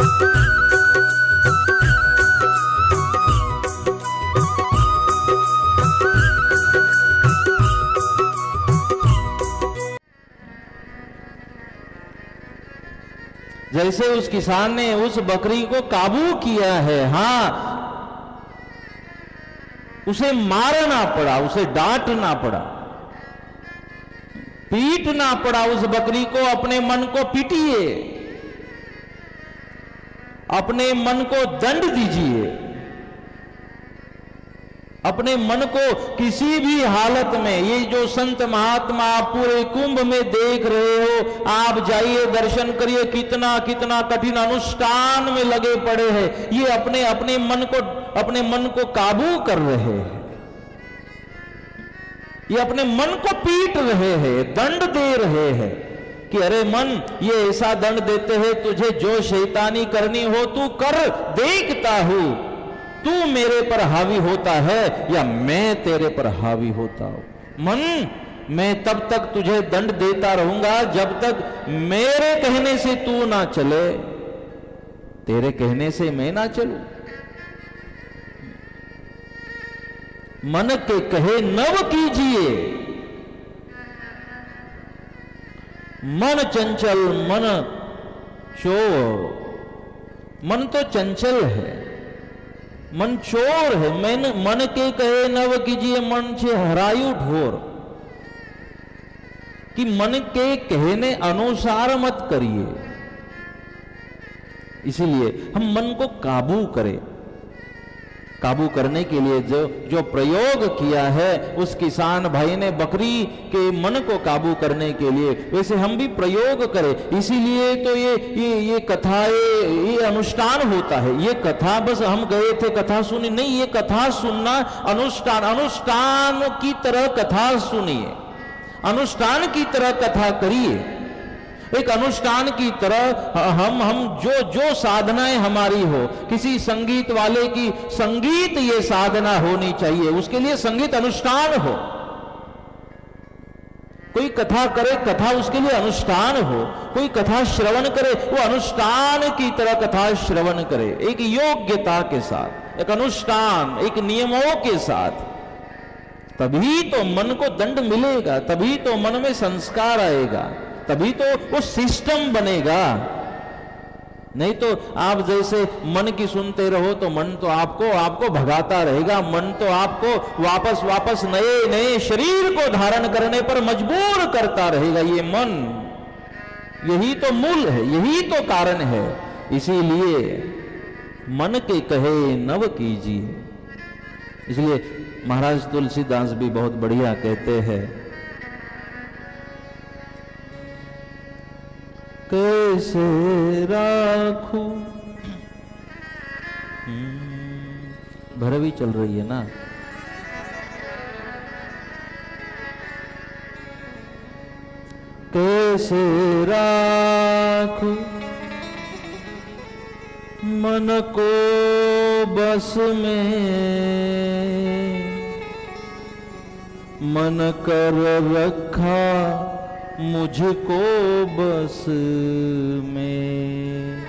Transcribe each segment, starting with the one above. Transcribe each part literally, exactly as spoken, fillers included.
जैसे उस किसान ने उस बकरी को काबू किया है, हां, उसे मारना पड़ा, उसे डांटना पड़ा, पीटना पड़ा उस बकरी को। अपने मन को पीटिए, अपने मन को दंड दीजिए, अपने मन को किसी भी हालत में। ये जो संत महात्मा आप पूरे कुंभ में देख रहे हो, आप जाइए दर्शन करिए, कितना कितना कठिन अनुष्ठान में लगे पड़े हैं। ये अपने अपने मन को अपने मन को काबू कर रहे हैं, ये अपने मन को पीट रहे हैं, दंड दे रहे हैं कि अरे मन, ये ऐसा दंड देते हैं, तुझे जो शैतानी करनी हो तू कर, देखता हूं तू मेरे पर हावी होता है या मैं तेरे पर हावी होता हूं। मन, मैं तब तक तुझे दंड देता रहूंगा जब तक मेरे कहने से तू ना चले, तेरे कहने से मैं ना चलूं। मन के कहे नव कीजिए, मन चंचल मन चोर। मन तो चंचल है, मन चोर है। मन मन के कहे नव कीजिए, मन से हरायु ढोर। कि मन के कहने अनुसार मत करिए। इसीलिए हम मन को काबू करें। काबू करने के लिए जो जो प्रयोग किया है उस किसान भाई ने बकरी के मन को काबू करने के लिए, वैसे हम भी प्रयोग करें। इसीलिए तो ये ये ये कथा, ये, ये अनुष्ठान होता है। ये कथा बस हम गए थे कथा सुनी नहीं, ये कथा सुनना अनुष्ठान, अनुष्ठान की तरह कथा सुनिए, अनुष्ठान की तरह कथा करिए। एक अनुष्ठान की तरह हम हम जो जो साधनाएं हमारी हो, किसी संगीत वाले की संगीत ये साधना होनी चाहिए, उसके लिए संगीत अनुष्ठान हो। कोई कथा करे, कथा उसके लिए अनुष्ठान हो। कोई कथा श्रवण करे, वो अनुष्ठान की तरह कथा श्रवण करे, एक योग्यता के साथ, एक अनुष्ठान, एक नियमों के साथ। तभी तो मन को दंड मिलेगा, तभी तो मन में संस्कार आएगा, तभी तो वो सिस्टम बनेगा। नहीं तो आप जैसे मन की सुनते रहो तो मन तो आपको आपको भगाता रहेगा। मन तो आपको वापस वापस नए नए शरीर को धारण करने पर मजबूर करता रहेगा। ये मन, यही तो मूल है, यही तो कारण है। इसीलिए मन के कहे नव कीजिए। इसलिए महाराज तुलसीदास भी बहुत बढ़िया कहते हैं, कैसे राखूं, भरवी चल रही है ना, कैसे राखूं मन को बस में, मन कर रखा मुझको बस में।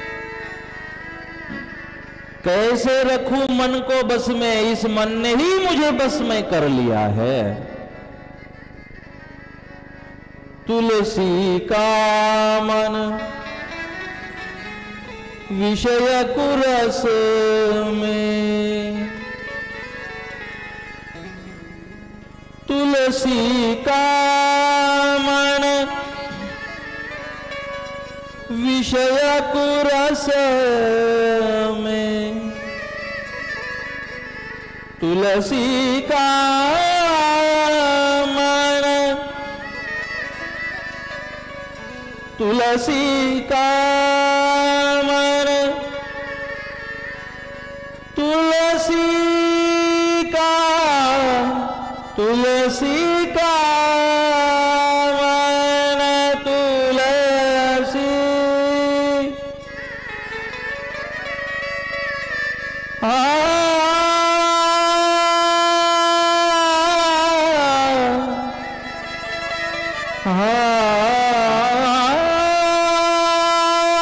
कैसे रखूं मन को बस में, इस मन ने ही मुझे बस में कर लिया है। तुलसी का मन विषय कुरस में, तुलसी का मन विषय कुरस में, तुलसी का मन, तुलसी का मन, तुलसी का, तुलसी का मन, तुलसी आ आ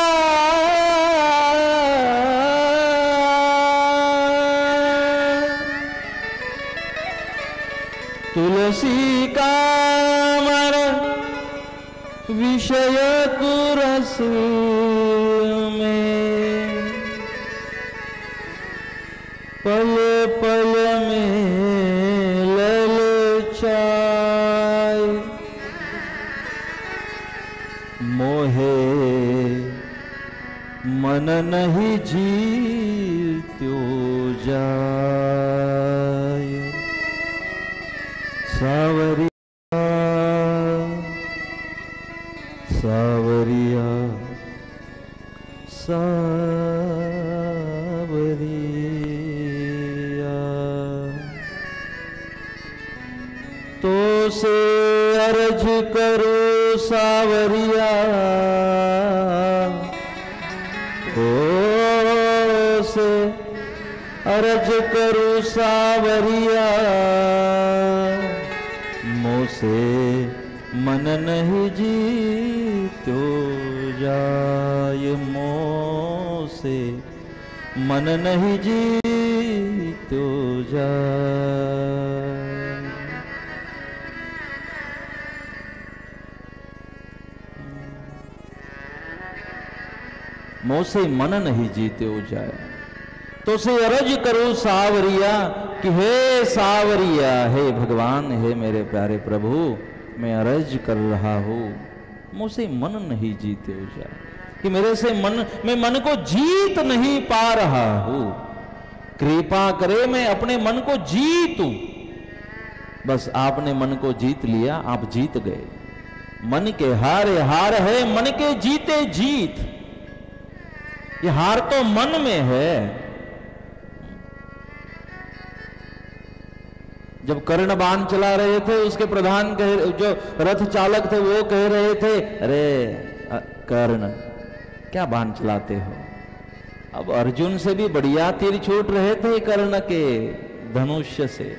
तुलसी का मन विषय कुरस में, पल पल में ललचाए, मोहे मन नहीं जीत्यो जाय। सावरिया सावरिया सावरिया, तो से अर्ज करो सावरिया, तो से अर्ज करो सावरिया, मोसे मन नहीं जीत्यो जाय, मोसे मन नहीं जीत्यो जाय। मोसे मन नहीं जीत्यो जाए, तो से अर्ज करो सावरिया कि हे सावरिया, हे भगवान, हे मेरे प्यारे प्रभु, मैं अर्ज कर रहा हूं, मुझसे मन नहीं जीते हो जाए, कि मेरे से मन, मैं मन को जीत नहीं पा रहा हूं, कृपा करे मैं अपने मन को जीतूं। बस आपने मन को जीत लिया, आप जीत गए। मन के हारे हार है, मन के जीते जीत। ये हार तो मन में है। जब कर्ण बाण चला रहे थे, उसके प्रधान कह, जो रथ चालक थे, वो कह रहे थे, अरे कर्ण क्या बाण चलाते हो। अब अर्जुन से भी बढ़िया तीर छूट रहे थे कर्ण के धनुष्य से,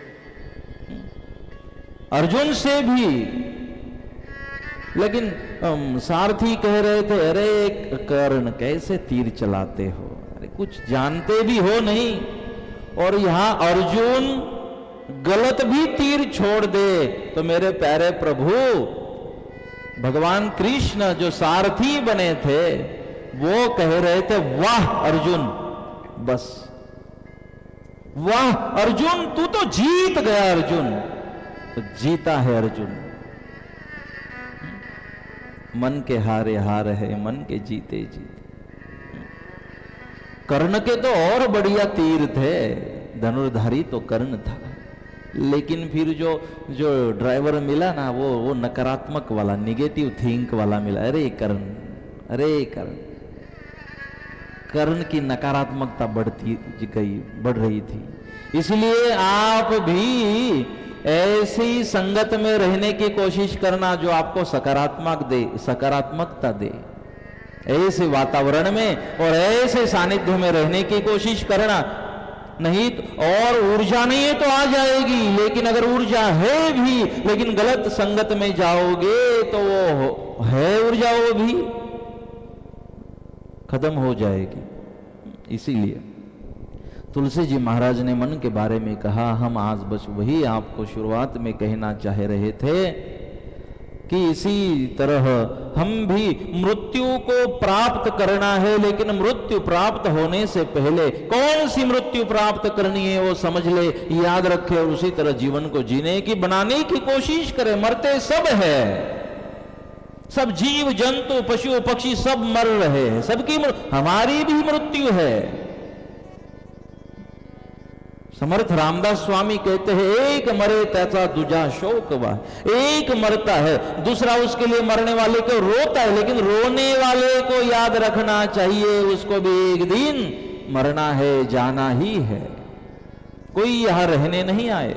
अर्जुन से भी। लेकिन सारथी कह रहे थे, अरे कर्ण कैसे तीर चलाते हो, अरे कुछ जानते भी हो नहीं। और यहां अर्जुन गलत भी तीर छोड़ दे तो मेरे प्यारे प्रभु भगवान कृष्ण जो सारथी बने थे वो कह रहे थे, वाह अर्जुन, बस वाह अर्जुन, तू तो जीत गया अर्जुन। तो जीता है अर्जुन। मन के हारे हार है, मन के जीते जीते। कर्ण के तो और बढ़िया तीर थे, धनुर्धारी तो कर्ण था। लेकिन फिर जो जो ड्राइवर मिला ना, वो वो नकारात्मक वाला, निगेटिव थिंक वाला मिला। अरे कर्ण, अरे कर्ण, कर्ण की नकारात्मकता बढ़ती गई, बढ़ रही थी। इसलिए आप भी ऐसी संगत में रहने की कोशिश करना जो आपको सकारात्मक दे, सकारात्मकता दे। ऐसे वातावरण में और ऐसे सानिध्य में रहने की कोशिश करना। नहीं और ऊर्जा नहीं है तो आ जाएगी, लेकिन अगर ऊर्जा है भी लेकिन गलत संगत में जाओगे तो वो है ऊर्जा, वो भी खत्म हो जाएगी। इसीलिए तुलसी जी महाराज ने मन के बारे में कहा। हम आज बस वही आपको शुरुआत में कहना चाह रहे थे कि इसी तरह हम भी मृत्यु को प्राप्त करना है, लेकिन मृत्यु प्राप्त होने से पहले कौन सी मृत्यु प्राप्त करनी है वो समझ ले, याद रखे, और उसी तरह जीवन को जीने की, बनाने की कोशिश करे। मरते सब है, सब जीव जंतु पशु पक्षी सब मर रहे हैं, सबकी हमारी भी मृत्यु है। समर्थ रामदास स्वामी कहते हैं, एक मरे त्याचा दूजा शोक वा। एक मरता है, दूसरा उसके लिए मरने वाले को रोता है, लेकिन रोने वाले को याद रखना चाहिए उसको भी एक दिन मरना है, जाना ही है। कोई यहां रहने नहीं आए।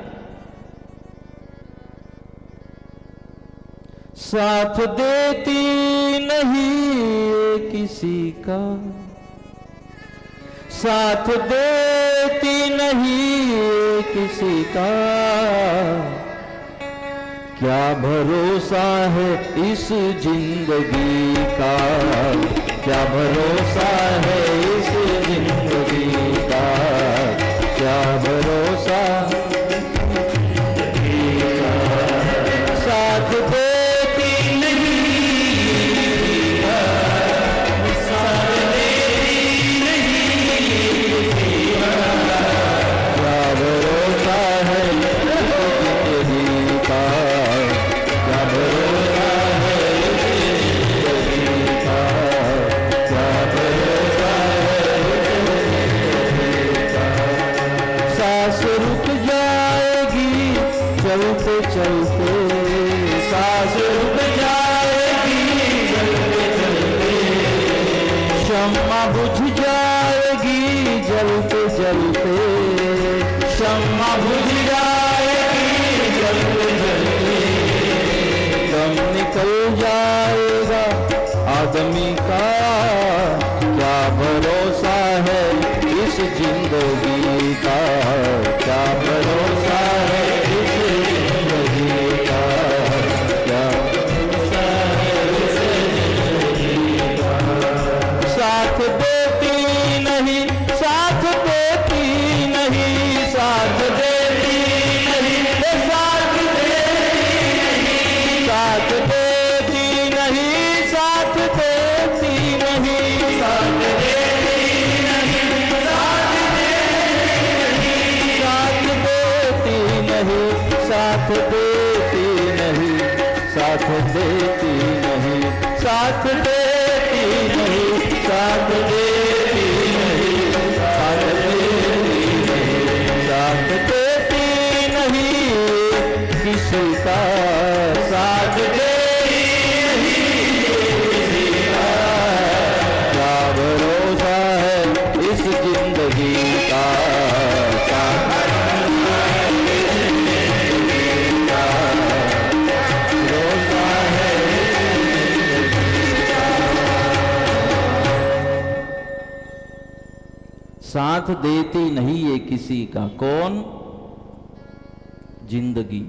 साथ देती नहीं किसी का, साथ देती नहीं किसी का, क्या भरोसा है इस जिंदगी का, क्या भरोसा है इस जिंदगी का, क्या भरोसा जिंदगी का। बुझ जाएगी जलते जलते, शम्मा बुझ जाएगी जलते जलते, दम निकल जाएगा आदमी का, क्या भरोसा है इस जिंदगी का, क्या भरोसा है इस जिंदगी का, क्या भरोसा है इस जिंदगी का। साथ देती नहीं, साथ देती नहीं, साथ देती नहीं, साथ देती नहीं, साथ देती नहीं, साथ देती नहीं, साथ देती नहीं, साथ देती नहीं, साथ देती नहीं, साथ देती नहीं, साथ देती नहीं, साथ देती नहीं, साथ देती नहीं, साथ देती नहीं, किसी का साथ देती नहीं, किसी का क्या भरोसा है इस जिंदगी का, क्या भरोसा है इस जिंदगी का, भरोसा है इस जिंदगी का। साथ देती नहीं ये किसी का, कौन? जिंदगी।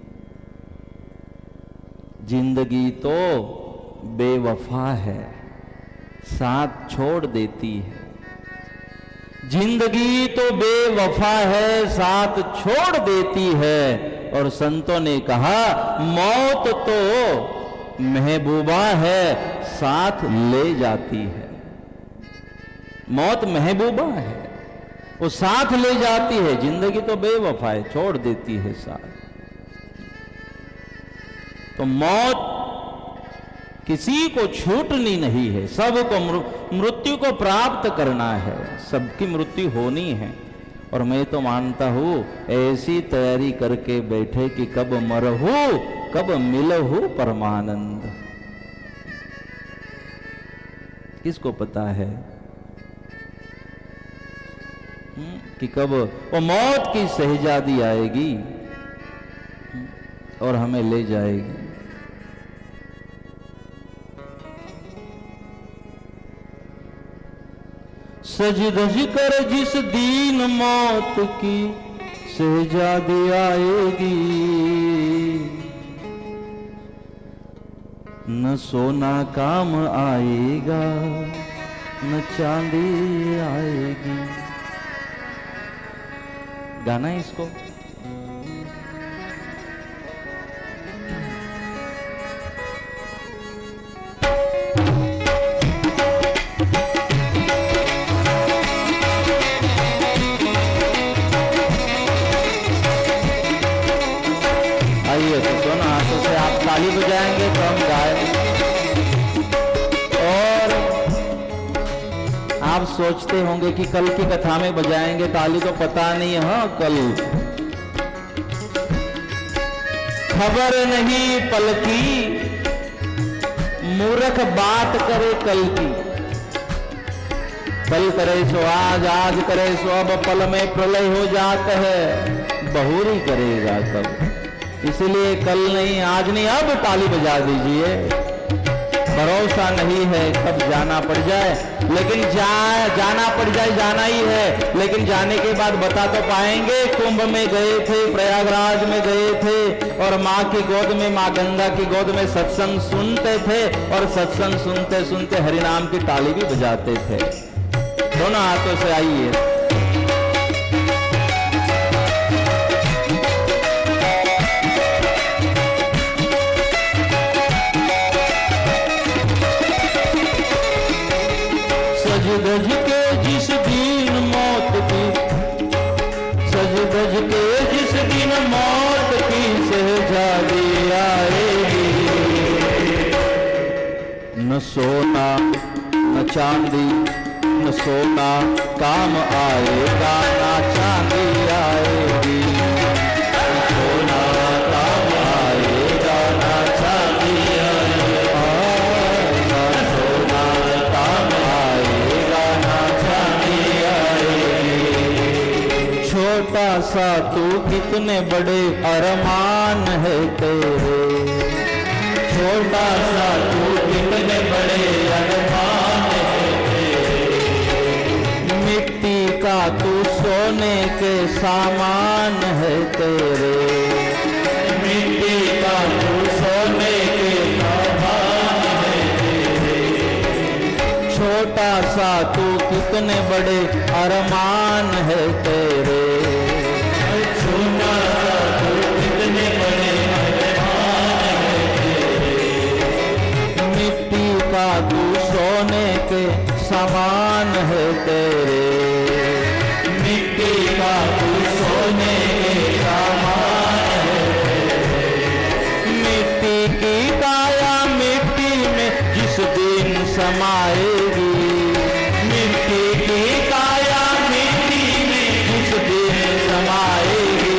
जिंदगी तो बेवफा है, साथ छोड़ देती है। जिंदगी तो बेवफा है, साथ छोड़ देती है। और संतों ने कहा मौत तो महबूबा है, साथ ले जाती है। मौत महबूबा है, वो साथ ले जाती है। जिंदगी तो बेवफा है, छोड़ देती है साथ। तो मौत किसी को छूटनी नहीं है, सबको मृत्यु को प्राप्त करना है, सबकी मृत्यु होनी है। और मैं तो मानता हूं ऐसी तैयारी करके बैठे कि कब मरहू कब मिलहू परमानंद। किसको पता है कि कब वो मौत की शहजादी आएगी और हमें ले जाएगी। सज धज कर जिस दीन मौत की शहजादी आएगी, न सोना काम आएगा न चांदी आएगी। गाना है इसको। ताली बजाएंगे तो हम गाए। और आप सोचते होंगे कि कल की कथा में बजाएंगे ताली, तो पता नहीं है। हाँ, कल खबर नहीं पल की, मूर्ख बात करे कल की। कल करे सो आज, आज करे सो अब, पल में प्रलय हो जाता है, बहुरी करेगा कब। इसलिए कल नहीं, आज नहीं, अब ताली बजा दीजिए। भरोसा नहीं है कब जाना पड़ जाए, लेकिन जा जाना पड़ जाए, जाना ही है। लेकिन जाने के बाद बता तो पाएंगे। कुंभ में गए थे, प्रयागराज में गए थे, और माँ की गोद में, माँ गंगा की गोद में सत्संग सुनते थे, और सत्संग सुनते सुनते हरिनाम की ताली भी बजाते थे। दोनों हाथों से आइए। सज धज के जिस दिन मौत की, सज धज के जिस दिन मौत की शहजादी आएगी, न सोना न चांदी, न सोना काम आएगा न चांदी आएगी, न सोना काम आएगा न चांदी आएगा, न सोना काम आएगा सा तू कितने बड़े अरमान है तेरे, छोटा सा तू कितने बड़े अरमान है तेरे, मिट्टी का तू सोने के सामान है तेरे, मिट्टी का तू सोने के सामान है तेरे, छोटा सा तू कितने बड़े अरमान है तेरे, छोटा सा तू कितने बड़े अरमान है तेरे, मिट्टी का तू सोने के समान है तेरे, मिट्टी का तू सोने के समान है तेरे, मिट्टी की काया मिट्टी में जिस दिन समाएगी, मिट्टी की काया मिट्टी में जिस दिन समाएगी,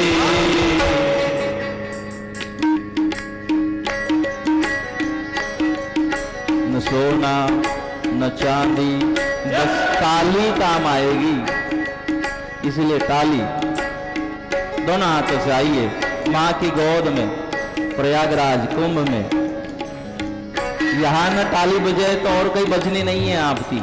न सोना न चांदी बस ताली काम आएगी, इसलिए ताली दोनों हाथों से आइए माँ की गोद में, प्रयागराज कुंभ में। यहां न ताली बजाए तो और कोई बचनी नहीं है आपकी।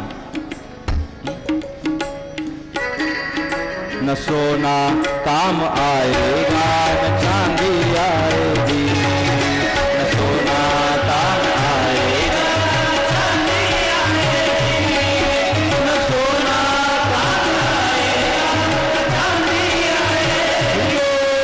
न सोना काम आएगा न चांदी आएगी, न सोना काम आएगा न चांदी आएगी, न सोना काम आएगा न चांदी आएगी।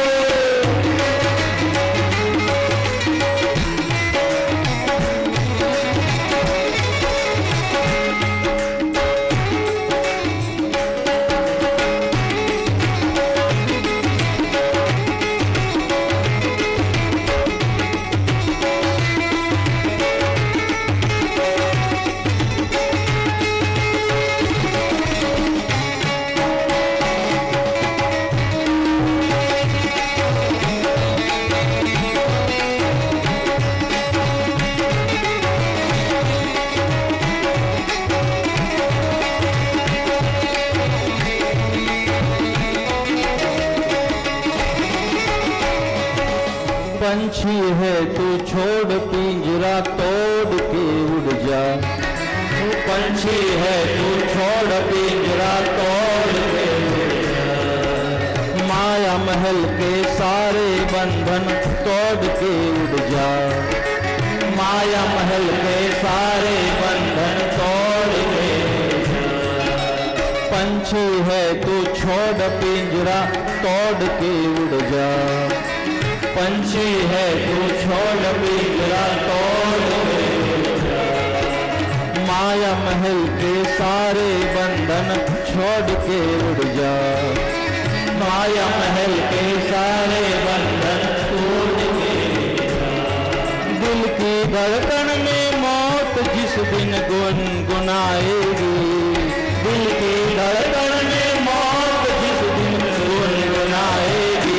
पंछी है तू छोड़ पिंजरा तोड़ के उड़ जा, पंछी है तू छोड़ पिंजरा तोड़ के उड़ जा, माया महल के सारे बंधन तोड़ के उड़ जा, माया महल के सारे बंधन तोड़ के उड़ जा, पंछी है तू छोड़ पिंजरा तोड़ के उड़ जा, पंछी है तू छोड़ पिंजरा तोड़ के उड़ जा, माया महल के सारे बंधन छोड़ के उड़ जा, माया महल के सारे बंधन तोड़ के उड़ जा, दिल की धड़कन में मौत जिस दिन गुनगुनाएगी, दिल की धड़कन में मौत जिस दिन गुनगुनाएगी,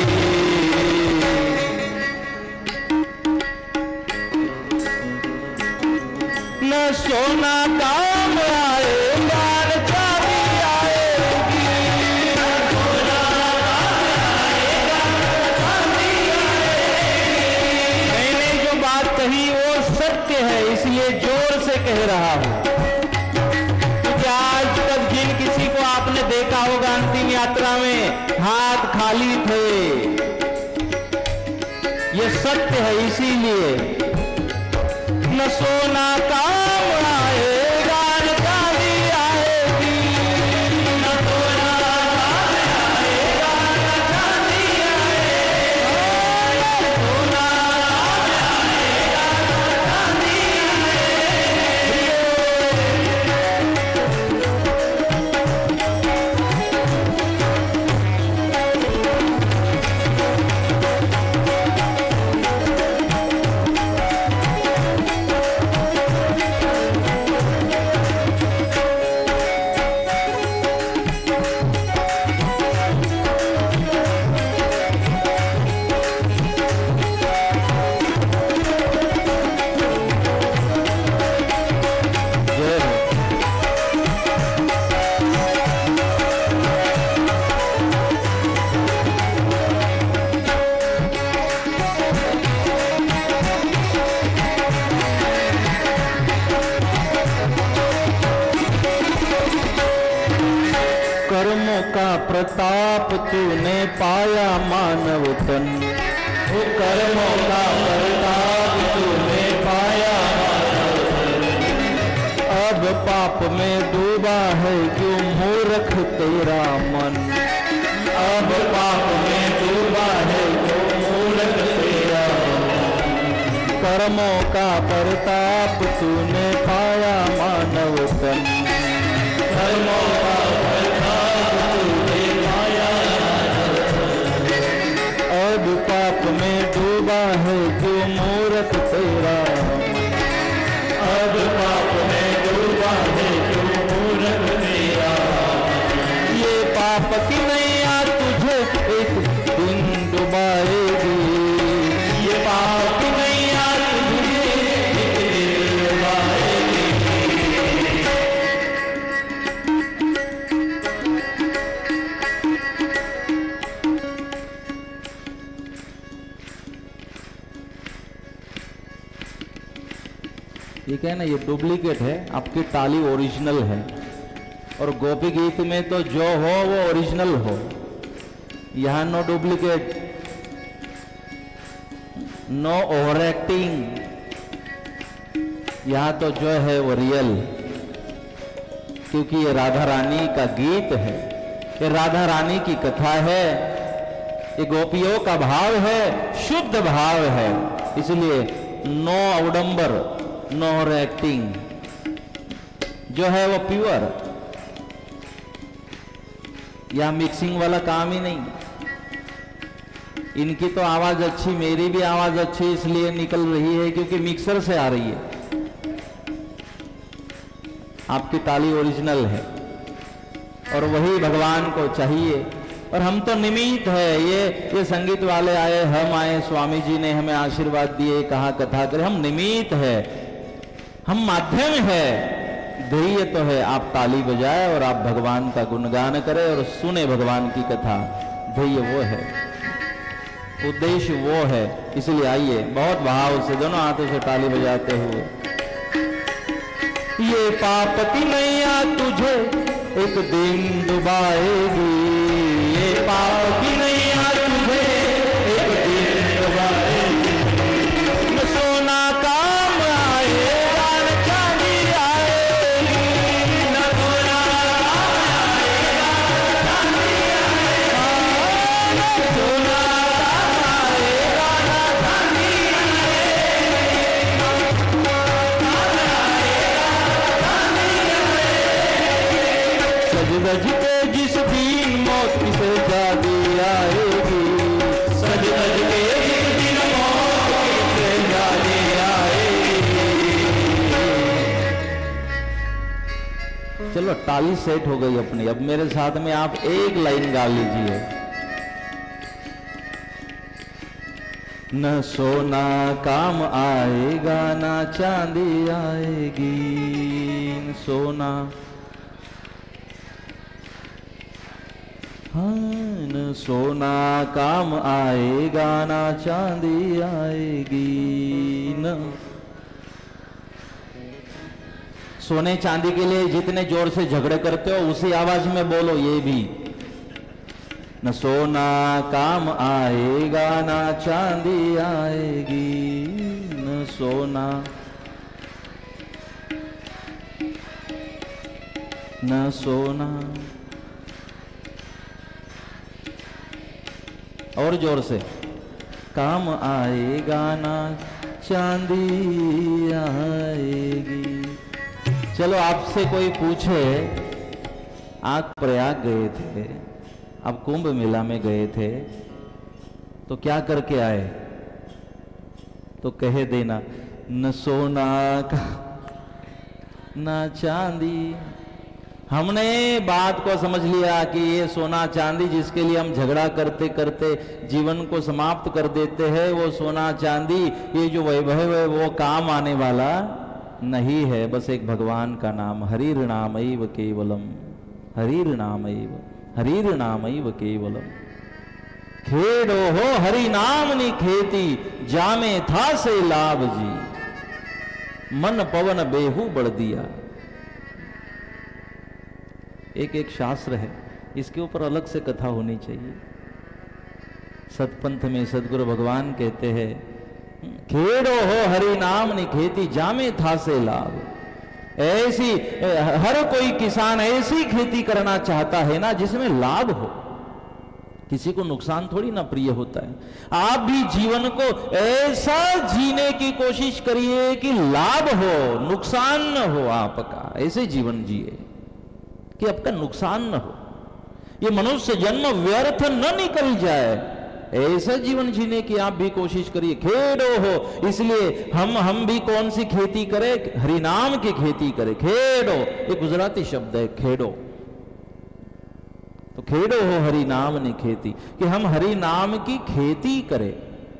न सोना काम आएगा न चांदी आएगी, न सोना काम आएगा न चांदी आएगी। मैंने जो बात कही वो सत्य है, इसलिए जोर से कह रहा हूं, क्योंकि आज तक जिन किसी को आपने देखा होगा अंतिम यात्रा में हाथ खाली थे, ये सत्य है। इसीलिए न सोना काम आएगा न चांदी आएगी, न सोना काम आएगा न चांदी आएगी, न सोना काम आएगा न चांदी आएगी। कर्मों का प्रताप तूने पाया मानव तन, वो कर्मों का प्रताप तूने पाया मानव तन। अब पाप में डूबा है क्यों मूर्ख तेरा मन, अब पाप में डूबा है क्यों मूर्ख तेरा मन। कर्मों का प्रताप तूने पाया मानव तन, कर्मों का प्रताप तूने पाया मानव तन। अब पाप में डूबा है क्यों मूर्ख तेरा मन, अब पाप में डूबा है क्यों मूर्ख तेरा मन। ये पाप की नैया तुझे एक दिन डुबाएगी, ये पाप की नैया तुझे एक दिन डुबाएगी। ये क्या है ना, ये डुप्लीकेट है, आपकी ताली ओरिजिनल है। और गोपी गीत में तो जो हो वो ओरिजिनल हो, यहां no duplicate, no over acting, यहां तो जो है वो रियल। क्योंकि ये राधा रानी का गीत है, ये राधा रानी की कथा है, ये गोपियों का भाव है, शुद्ध भाव है। इसलिए नो अवडंबर, नो ओवर एक्टिंग, जो है वो प्योर। या मिक्सिंग वाला काम ही नहीं। इनकी तो आवाज अच्छी, मेरी भी आवाज अच्छी इसलिए निकल रही है क्योंकि मिक्सर से आ रही है। आपकी ताली ओरिजिनल है और वही भगवान को चाहिए। और हम तो निमित्त है, ये ये संगीत वाले आए, हम आए, स्वामी जी ने हमें आशीर्वाद दिए, कहा कथा करें, हम निमित्त है, हम माध्यम है। ध्येय तो है आप ताली बजाए और आप भगवान का गुणगान करें और सुने भगवान की कथा। ध्येय वो है, उद्देश्य वो है। इसलिए आइए बहुत भाव से दोनों हाथों से ताली बजाते हुए, ये पाप की नैया तुझे एक दिन डुबाएगी, ये पाप की नैया तुझे एक दिन डुबाएगी। न सोना काम आएगा न चांदी आएगी, न सोना काम आएगा न चांदी आएगा, न सोना काम आएगा न चांदी आएगा। सज धज के जिस दिन मौत की सजा दी आएगी, सज धज के जिस दिन मौत की सजा दी आएगी। चलो ताली सेट हो गई अपनी। अब मेरे साथ में आप एक लाइन गा लीजिए। न सोना काम आएगा न चांदी आएगी, न सोना, हाँ, न सोना काम आएगा ना चांदी आएगी। न सोने चांदी के लिए जितने जोर से झगड़े करते हो उसी आवाज में बोलो ये भी। न सोना काम आएगा ना चांदी आएगी, न सोना, न सोना, और जोर से, काम आएगा ना चांदी आएगी। चलो आपसे कोई पूछे, आप प्रयाग गए थे, आप कुंभ मेला में गए थे, तो क्या करके आए? तो कह देना न सोना का न चांदी। हमने बात को समझ लिया कि ये सोना चांदी जिसके लिए हम झगड़ा करते करते जीवन को समाप्त कर देते हैं, वो सोना चांदी, ये जो वैभव है वो काम आने वाला नहीं है। बस एक भगवान का नाम, हरिर नामैव केवलम, हरिर नामैव, हरिर नामैव केवलम। खेड़ो हो हरि नाम नी खेती, जामे था से लाभ जी, मन पवन बेहू बढ़ दिया। एक एक शास्त्र है, इसके ऊपर अलग से कथा होनी चाहिए। सतपंथ में सदगुरु भगवान कहते हैं, खेड़ो हो हरि नाम नि खेती जामे था से लाभ। ऐसी हर कोई किसान ऐसी खेती करना चाहता है ना जिसमें लाभ हो, किसी को नुकसान थोड़ी ना प्रिय होता है। आप भी जीवन को ऐसा जीने की कोशिश करिए कि लाभ हो, नुकसान न हो आपका। ऐसे जीवन जिए कि आपका नुकसान न हो, ये मनुष्य जन्म व्यर्थ न निकल जाए। ऐसा जीवन जीने की आप भी कोशिश करिए। खेड़ो हो, इसलिए हम हम भी कौन सी खेती करें? हरिनाम की खेती करें। खेड़ो ये गुजराती शब्द है, खेड़ो। तो खेड़ो हो हरि नाम ने खेती, कि हम हरि नाम की खेती करें।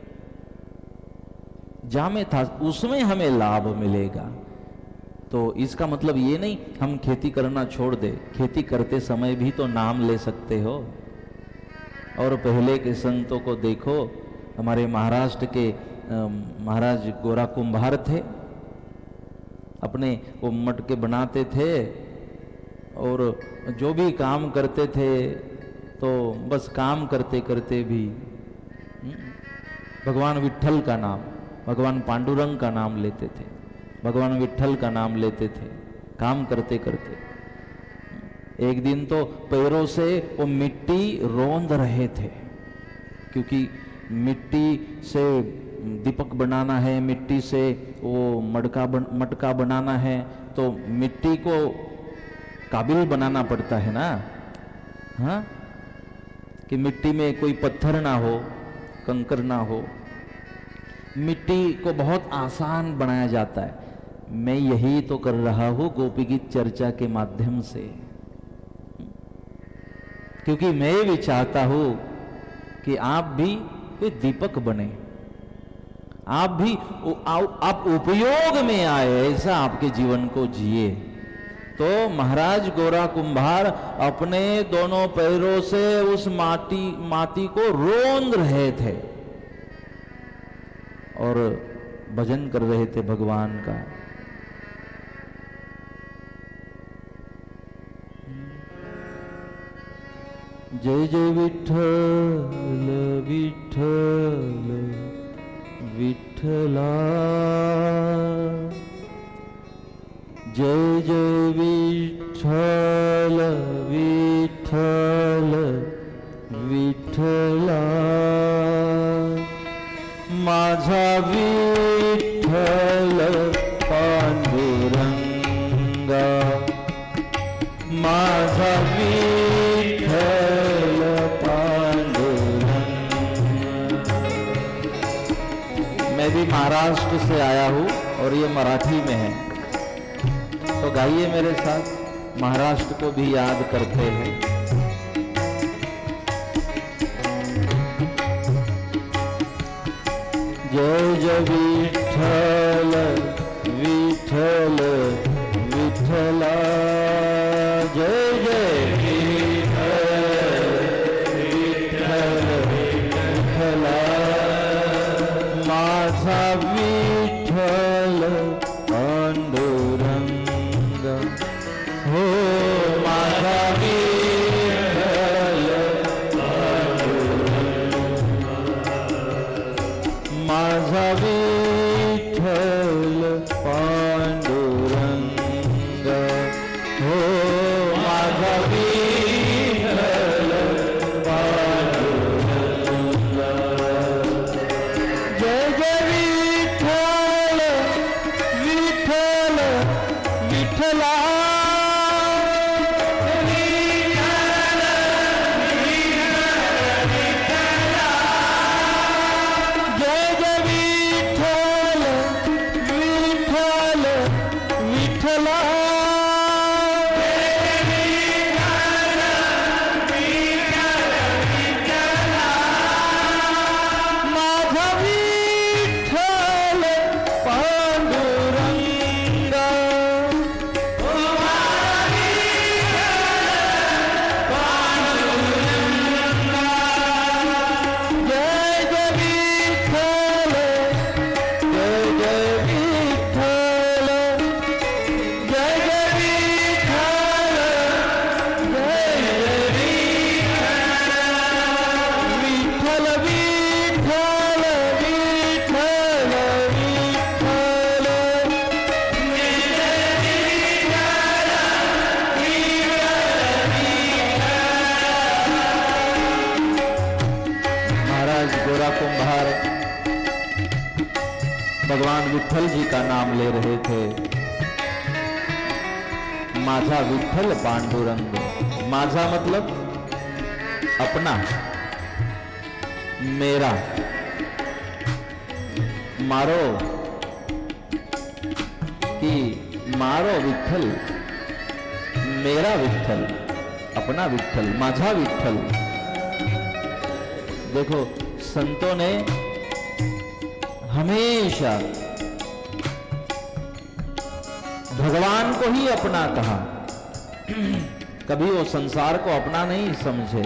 जामे था उसमें हमें लाभ मिलेगा। तो इसका मतलब ये नहीं हम खेती करना छोड़ दे, खेती करते समय भी तो नाम ले सकते हो। और पहले के संतों को देखो, हमारे महाराष्ट्र के महाराज गोरा कुंभार थे, अपने वो मटके बनाते थे और जो भी काम करते थे तो बस काम करते करते भी भगवान विट्ठल का नाम, भगवान पांडुरंग का नाम लेते थे, भगवान विट्ठल का नाम लेते थे काम करते करते। एक दिन तो पैरों से वो मिट्टी रोंद रहे थे, क्योंकि मिट्टी से दीपक बनाना है, मिट्टी से वो मटका बन, मटका बनाना है, तो मिट्टी को काबिल बनाना पड़ता है ना, हाँ, कि मिट्टी में कोई पत्थर ना हो, कंकर ना हो। मिट्टी को बहुत आसान बनाया जाता है। मैं यही तो कर रहा हूं गोपी गीत चर्चा के माध्यम से, क्योंकि मैं भी चाहता हूं कि आप भी कोई दीपक बने, आप भी आप उपयोग में आए, ऐसा आपके जीवन को जिए। तो महाराज गोरा कुंभार अपने दोनों पैरों से उस माटी माटी को रोंद रहे थे और भजन कर रहे थे भगवान का। जय जय विठ्ठल विठ्ठल विठ्ठला, जय जय विठ्ठल विठ्ठल विठ्ठला, माझा विठ्ठल पांडुरंगा, माझा विठ्ठल पांडुरंगा। मैं भी महाराष्ट्र से आया हूँ और ये मराठी में है, तो गाइए मेरे साथ, महाराष्ट्र को भी याद करते हैं। जय जय विठ्ठल विठ्ठल विठ्ठला, जय जय विठ्ठल विठ्ठल विठ्ठला, माझा विठ्ठल पांडुरंगा, हो माझा विठ्ठल पांडुरंगा, माझा विठ्ठल पांडुरंगा, हो माझा विठ्ठल पांडुरंगा। जय जय विठ्ठल विठ्ठल विठ्ठला, जय जय विठ्ठल विठ्ठल विठ्ठला, जय भगवान विठल जी का नाम ले रहे थे। माझा विठल पांडुरंग। माझा मतलब अपना, मेरा। मारो कि मारो विठल, मेरा विठल, अपना विठल, माझा विठल। देखो संतों ने हमेशा भगवान को ही अपना कहा, कभी वो संसार को अपना नहीं समझे।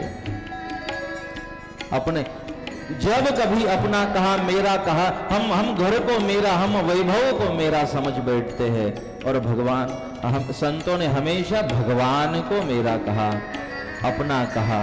अपने जब कभी अपना कहा, मेरा कहा, हम हम घर को मेरा, हम वैभव को मेरा समझ बैठते हैं। और भगवान, हम संतों ने हमेशा भगवान को मेरा कहा, अपना कहा।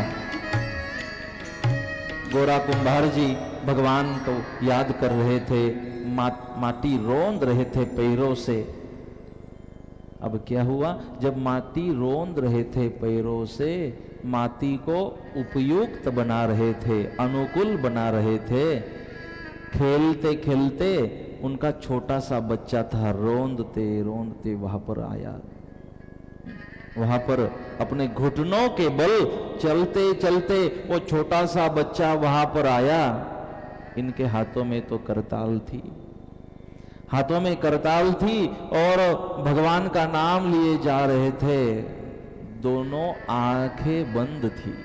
गोरा कुंभार जी भगवान को याद कर रहे थे, मा, माटी रोंद रहे थे पैरों से। अब क्या हुआ, जब माटी रोंद रहे थे पैरों से, माटी को उपयुक्त बना रहे थे, अनुकूल बना रहे थे। खेलते खेलते उनका छोटा सा बच्चा था, रोंदते रोंदते वहां पर आया। वहां पर अपने घुटनों के बल चलते चलते वो छोटा सा बच्चा वहां पर आया। इनके हाथों में तो करताल थी, हाथों में करताल थी और भगवान का नाम लिए जा रहे थे। दोनों आंखें बंद थी,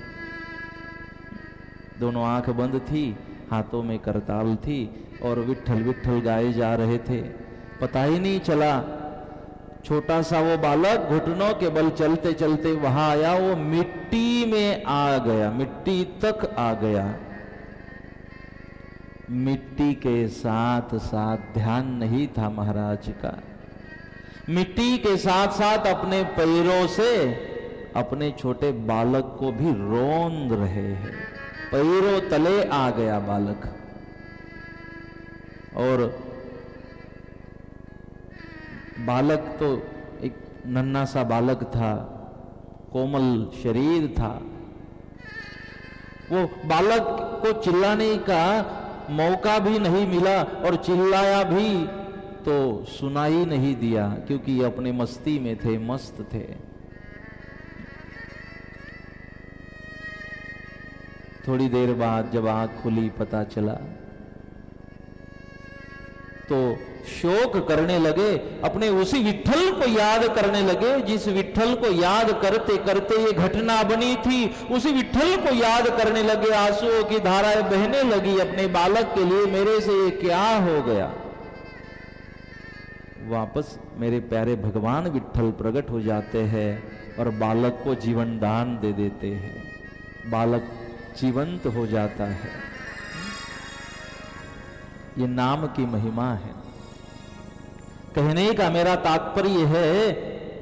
दोनों आंख बंद थी, हाथों में करताल थी और विठल विठल गाए जा रहे थे। पता ही नहीं चला, छोटा सा वो बालक घुटनों के बल चलते चलते वहां आया, वो मिट्टी में आ गया, मिट्टी तक आ गया। मिट्टी के साथ साथ ध्यान नहीं था महाराज का, मिट्टी के साथ साथ अपने पैरों से अपने छोटे बालक को भी रोंद रहे हैं। पैरों तले आ गया बालक। और बालक तो एक नन्हा सा बालक था, कोमल शरीर था। वो बालक को चिल्लाने का मौका भी नहीं मिला और चिल्लाया भी तो सुनाई नहीं दिया, क्योंकि ये अपने मस्ती में थे, मस्त थे। थोड़ी देर बाद जब आंख खुली, पता चला तो शोक करने लगे, अपने उसी विठल को याद करने लगे जिस विठल को याद करते करते ये घटना बनी थी। उसी विठल को याद करने लगे, आंसुओं की धाराएं बहने लगी अपने बालक के लिए, मेरे से ये क्या हो गया। वापस मेरे प्यारे भगवान विठल प्रकट हो जाते हैं और बालक को जीवन दान दे देते हैं, बालक जीवंत हो जाता है। ये नाम की महिमा है। कहने का मेरा तात्पर्य है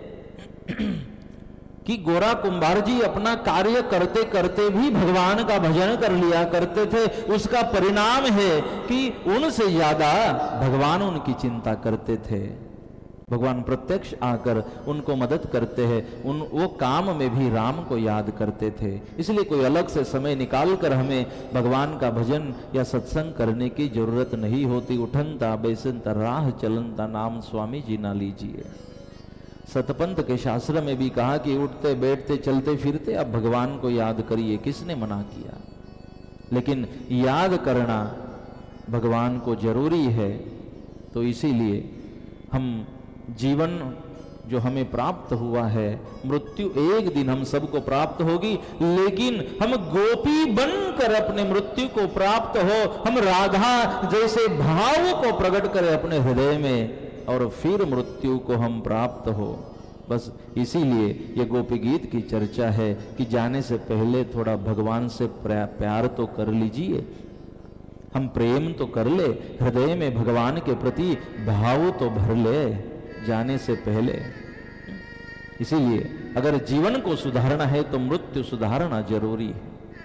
कि गोरा कुंभार जी अपना कार्य करते करते भी भगवान का भजन कर लिया करते थे। उसका परिणाम है कि उनसे ज्यादा भगवान उनकी चिंता करते थे। भगवान प्रत्यक्ष आकर उनको मदद करते हैं, उन वो काम में भी राम को याद करते थे। इसलिए कोई अलग से समय निकालकर हमें भगवान का भजन या सत्संग करने की जरूरत नहीं होती। उठनता बैसनता राह चलनता नाम स्वामी जी ना लीजिए। सतपंथ के शास्त्र में भी कहा कि उठते बैठते चलते फिरते आप भगवान को याद करिए, किसने मना किया। लेकिन याद करना भगवान को जरूरी है। तो इसीलिए हम जीवन जो हमें प्राप्त हुआ है, मृत्यु एक दिन हम सबको प्राप्त होगी, लेकिन हम गोपी बनकर अपने मृत्यु को प्राप्त हो, हम राधा जैसे भाव को प्रकट करें अपने हृदय में और फिर मृत्यु को हम प्राप्त हो। बस इसीलिए ये गोपी गीत की चर्चा है कि जाने से पहले थोड़ा भगवान से प्यार तो कर लीजिए, हम प्रेम तो कर ले, हृदय में भगवान के प्रति भाव तो भर ले जाने से पहले। इसीलिए अगर जीवन को सुधारना है तो मृत्यु सुधारना जरूरी है।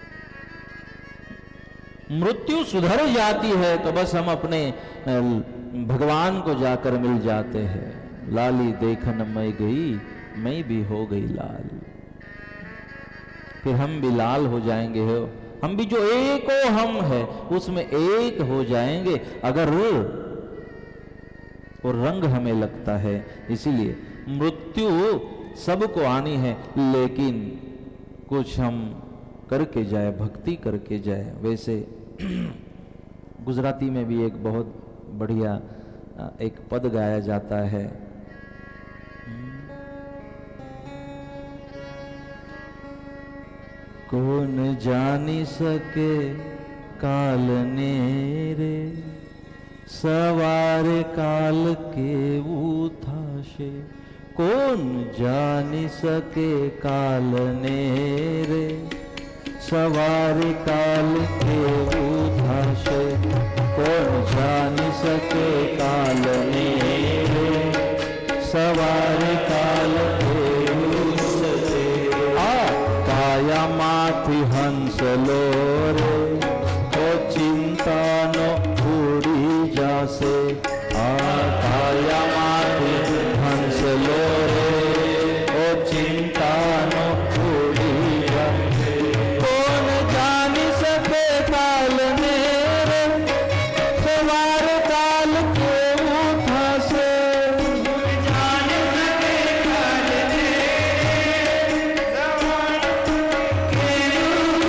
मृत्यु सुधर जाती है तो बस हम अपने भगवान को जाकर मिल जाते हैं। लाली देखन मैं गई, मैं भी हो गई लाल। फिर हम भी लाल हो जाएंगे, हो हम भी जो एक हो हम है उसमें एक हो जाएंगे। अगर वो रंग हमें लगता है। इसीलिए मृत्यु सबको आनी है, लेकिन कुछ हम करके जाए, भक्ति करके जाए। वैसे गुजराती में भी एक बहुत बढ़िया एक पद गाया जाता है, कौन जानी सके काल ने रे, सवारे काल केवू थाशे। कौन जानी सके काल ने रे, सवारे काल केवू थाशे। कौन जानी सके काल ने रे, सवारे काल केवू थाशे। आ काया माथी हंस लो रे, ओ चिंता नो उड़ी जासे। आ काया माथी हंस लो रे, ओ चिंता नो उड़ी जासे। कौन जानी सके काल ने रे, सवार काल केवू थासे। जानी सके काल ने रे, सवार केवू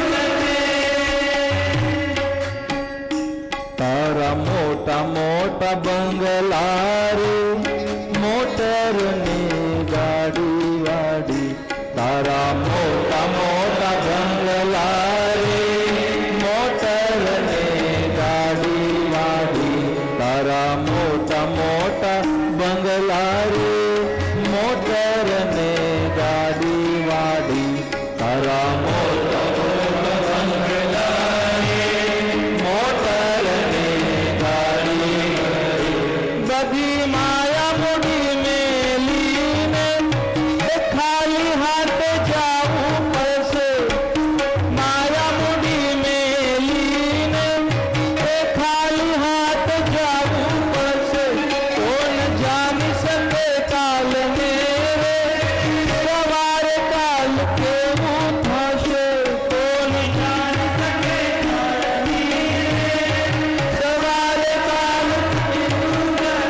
थासे। तारा मोटा मोटा बंगला रे, मोटर ने गाड़ी वाड़ी। तारा मोटा मोटा बंगला रे, मोटर ने गाड़ी वाड़ी। तारा मोटा मोटा बंगला रे, मोटर ने गाड़ी वाड़ी। तारा मोटा मोटा बंगला रे, मोटर ने गाड़ी वाड़ी। बधी माया मुड़ी में लीने, खाली हाथ जाऊं पैसे। माया मुड़ी में लीने, खाली हाथ जाऊं पैसे। कौन जान सके काल मेरे, सवार काल केवू थाशे। कौन जान सके काल मेरे, सवार काल केवू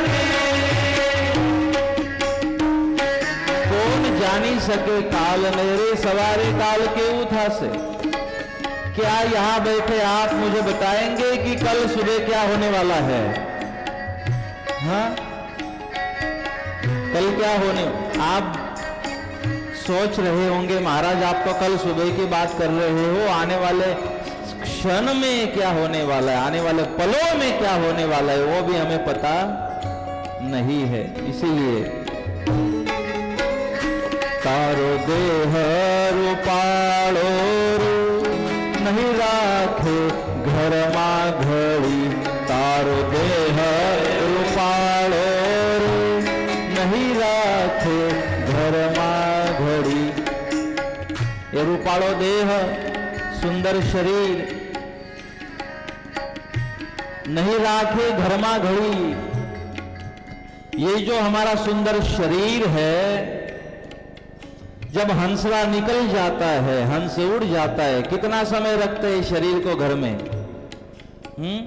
थाशे। कौन जानी सके काल मेरे, सवारे काल केवू थाशे। क्या यहां बैठे आप मुझे बताएंगे कि कल सुबह क्या होने वाला है? हाँ, कल क्या होने, आप सोच रहे होंगे महाराज आप तो कल सुबह की बात कर रहे हो, आने वाले क्षण में क्या होने वाला है, आने वाले पलों में क्या होने वाला है, वो भी हमें पता नहीं है। इसीलिए तारो देह रूपाळो रे, नहीं राखे घर मा घड़ी। तारो देह रूपाळो रे, नहीं राखे घर मा घड़ी। ये रूपाळो देह, सुंदर शरीर नहीं राखे घर मा घड़ी। ये जो हमारा सुंदर शरीर है, जब हंसला निकल जाता है, हंस उड़ जाता है, कितना समय रखते हैं शरीर को घर में? हम्म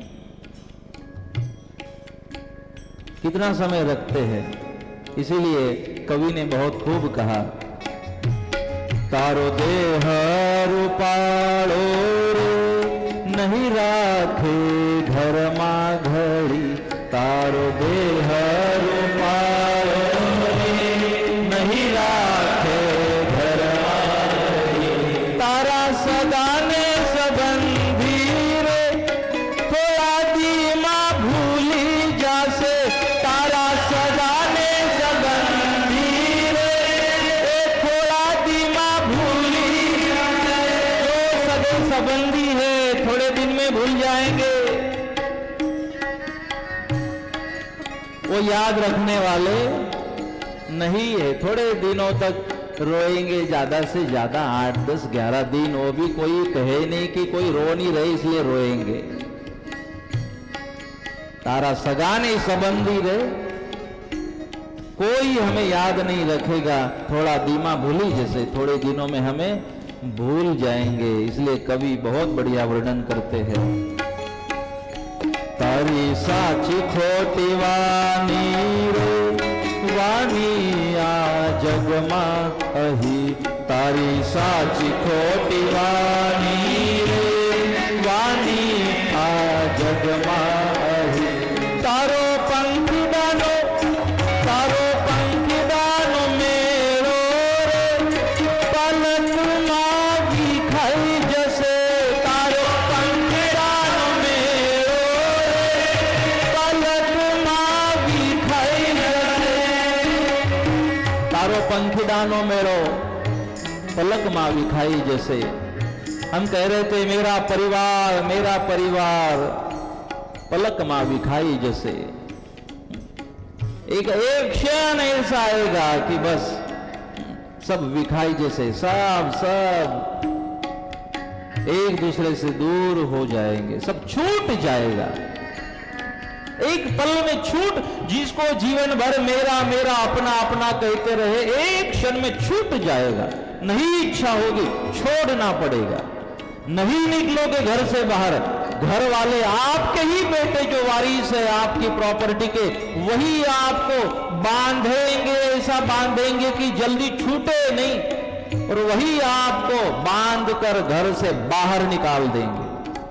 कितना समय रखते हैं? इसीलिए कवि ने बहुत खूब कहा, तारो देह रूपाळो रे, नहीं राखे घर मा घड़ी। तारो देह रूपाळो रे, नहीं राखे घर मा घड़ी। तारा सदाने संबंधी रे, थोड़ा दीमा भूली जासे। तारा सदाने संबंधी रे, थोड़ा दीमा भूली जासे। जो सगे संबंधी है थोड़े दिन में भूल जाएंगे, वो याद रखने वाले नहीं है। थोड़े दिनों तक रोएंगे, ज्यादा से ज्यादा आठ दस ग्यारह दिन, वो भी कोई कहे नहीं कि कोई रो नहीं रहे इसलिए रोएंगे। तारा सगाने संबंधी रहे, कोई हमें याद नहीं रखेगा। थोड़ा दीमा भूली जैसे थोड़े दिनों में हमें भूल जाएंगे। इसलिए कवि बहुत बढ़िया वर्णन करते हैं। तारी साची खोटी वानी रे वानी आ जगमा अही तारी साची खोटी वानी रे वानी आ जगमा अही तारो पंखीदानो तारो पंखीदानो मेरो रे पलक मागी खाई जसे तारो पंखीदानो मेरो रे पलक मागी खाई जसे तारो पंखीदानो मेरो पलक मागी खाई जैसे। हम कह रहे थे मेरा परिवार मेरा परिवार पलक मां विखाई जैसे। एक एक क्षण ऐसा आएगा कि बस सब विखाई जैसे सब सब एक दूसरे से दूर हो जाएंगे, सब छूट जाएगा एक पल में छूट। जिसको जीवन भर मेरा मेरा अपना अपना कहते रहे एक क्षण में छूट जाएगा। नहीं इच्छा होगी छोड़ना पड़ेगा। नहीं निकलोगे घर से बाहर, घर वाले आपके ही बेटे जो वारिस है आपकी प्रॉपर्टी के वही आपको बांधेंगे, ऐसा बांधेंगे कि जल्दी छूटे नहीं, और वही आपको बांध कर घर से बाहर निकाल देंगे।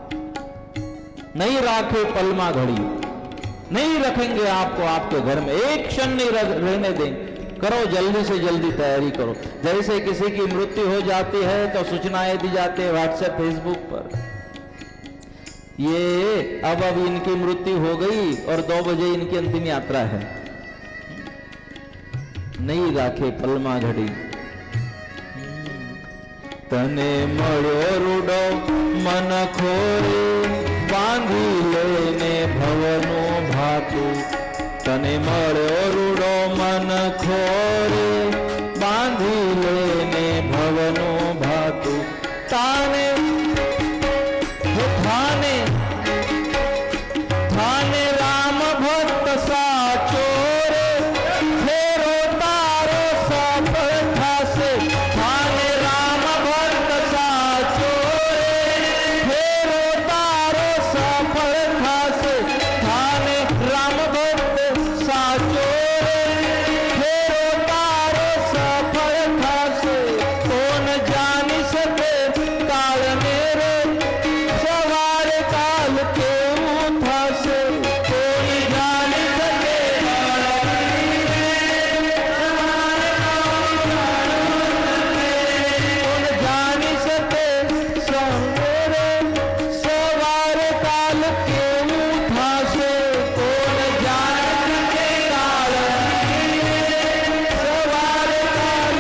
नहीं राखे पलमा घड़ी, नहीं रखेंगे आपको आपके घर में, एक क्षण नहीं रहने देंगे। करो जल्दी से जल्दी तैयारी करो। जैसे किसी की मृत्यु हो जाती है तो सूचनाएं दी जाती है व्हाट्सएप फेसबुक पर, ये अब अब इनकी मृत्यु हो गई और दो बजे इनकी अंतिम यात्रा है। नहीं राखे पलमा घड़ी तने मळ्यो रूडो मन खोरे बांधी लेने भवनो भातु तने मळ्यो रूडो मन खोरे बांधी लेने भवनो भातु ताने थाने थाने राम भक्त साचो रे फेरो तारो सफल थासे थाने राम भक्त साचो रे फेरो तारो सफल थासे थाने राम भक्त साचो रे फेरो तारो सफल थासे कौन जानी सके काल मेरे सवार काल के उठासे कोई जानी सके कौन जानी सके सवेरे सवार काल के उठासे कौन जानी सके काल सवार काल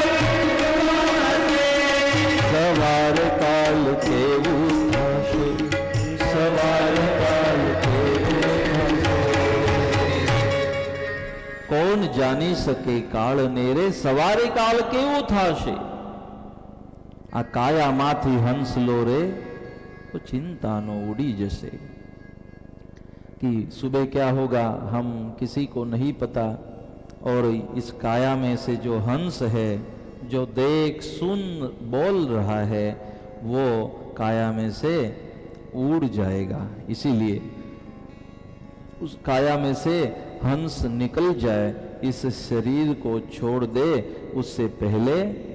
सवार काल के उठासे सवार काल के उठासे कौन जानी सके काल नेरे सवारे काल केवू थाशे। आ काया माथी हंस लो रे तो चिंता नो उड़ी जैसे कि सुबह क्या होगा हम किसी को नहीं पता, और इस काया में से जो हंस है जो देख सुन बोल रहा है वो काया में से उड़ जाएगा। इसीलिए उस काया में से हंस निकल जाए, इस शरीर को छोड़ दे उससे पहले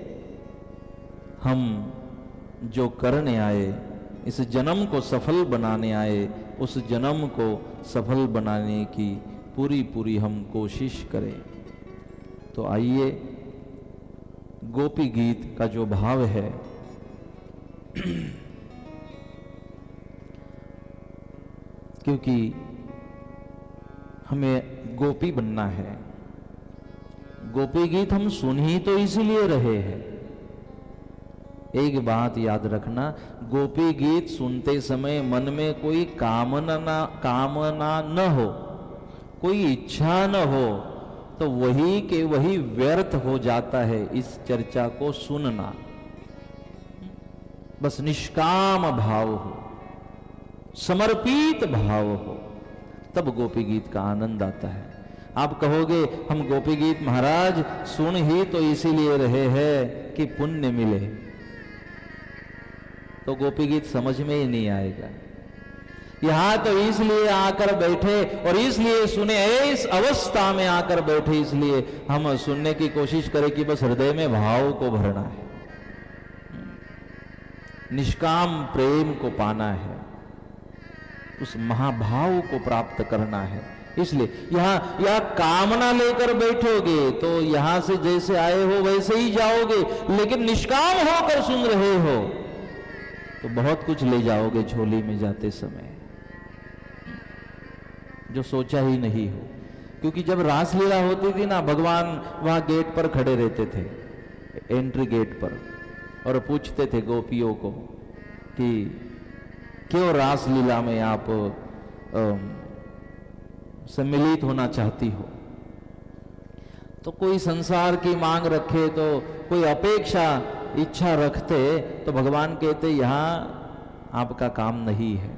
हम जो करने आए, इस जन्म को सफल बनाने आए, उस जन्म को सफल बनाने की पूरी पूरी हम कोशिश करें। तो आइए गोपी गीत का जो भाव है क्योंकि हमें गोपी बनना है। गोपी गीत हम सुन ही तो इसीलिए रहे हैं। एक बात याद रखना, गोपी गीत सुनते समय मन में कोई कामना ना कामना न हो, कोई इच्छा न हो, तो वही के वही व्यर्थ हो जाता है इस चर्चा को सुनना। बस निष्काम भाव हो, समर्पित भाव हो, तब गोपी गीत का आनंद आता है। आप कहोगे हम गोपी गीत महाराज सुन ही तो इसीलिए रहे हैं कि पुण्य मिले, तो गोपी गीत समझ में ही नहीं आएगा। यहां तो इसलिए आकर बैठे और इसलिए सुने, इस अवस्था में आकर बैठे इसलिए हम सुनने की कोशिश करें कि बस हृदय में भाव को भरना है, निष्काम प्रेम को पाना है, उस महाभाव को प्राप्त करना है। इसलिए यहां यहां कामना लेकर बैठोगे तो यहां से जैसे आए हो वैसे ही जाओगे, लेकिन निष्काम होकर सुन रहे हो तो बहुत कुछ ले जाओगे झोली में जाते समय, जो सोचा ही नहीं हो। क्योंकि जब रासलीला होती थी ना, भगवान वहां गेट पर खड़े रहते थे, एंट्री गेट पर, और पूछते थे गोपियों को कि क्यों रासलीला में आप सम्मिलित होना चाहती हो। तो कोई संसार की मांग रखे, तो कोई अपेक्षा इच्छा रखते, तो भगवान कहते यहां आपका काम नहीं है।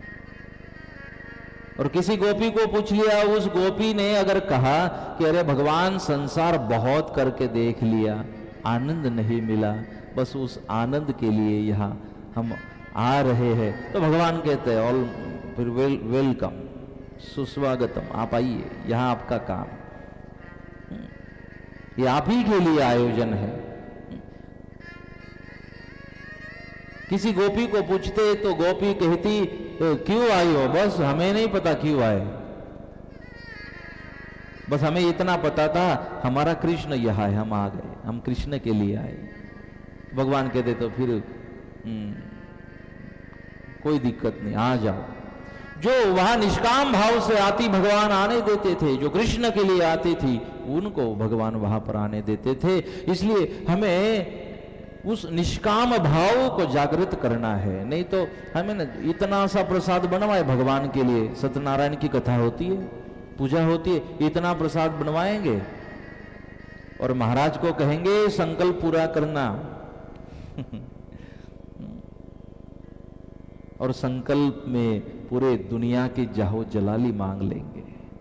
और किसी गोपी को पूछ लिया, उस गोपी ने अगर कहा कि अरे भगवान संसार बहुत करके देख लिया, आनंद नहीं मिला, बस उस आनंद के लिए यहां हम आ रहे हैं, तो भगवान कहते हैं ऑल फिर वेल वेलकम, सुस्वागतम, आप आइए, यहां आपका काम, ये आप ही के लिए आयोजन है। किसी गोपी को पूछते तो गोपी कहती क्यों आई हो, बस हमें नहीं पता क्यों आए, बस हमें इतना पता था हमारा कृष्ण यहाँ है, हम आ गए, हम कृष्ण के लिए आए। भगवान कहते तो फिर कोई दिक्कत नहीं, आ जाओ। जो वहां निष्काम भाव से आती भगवान आने देते थे, जो कृष्ण के लिए आती थी उनको भगवान वहां पर आने देते थे। इसलिए हमें उस निष्काम भाव को जागृत करना है, नहीं तो हमें न इतना सा प्रसाद बनवाए भगवान के लिए, सत्यनारायण की कथा होती है, पूजा होती है, इतना प्रसाद बनवाएंगे और महाराज को कहेंगे संकल्प पूरा करना और संकल्प में पूरे दुनिया की जाहो जलाली मांग लेंगे।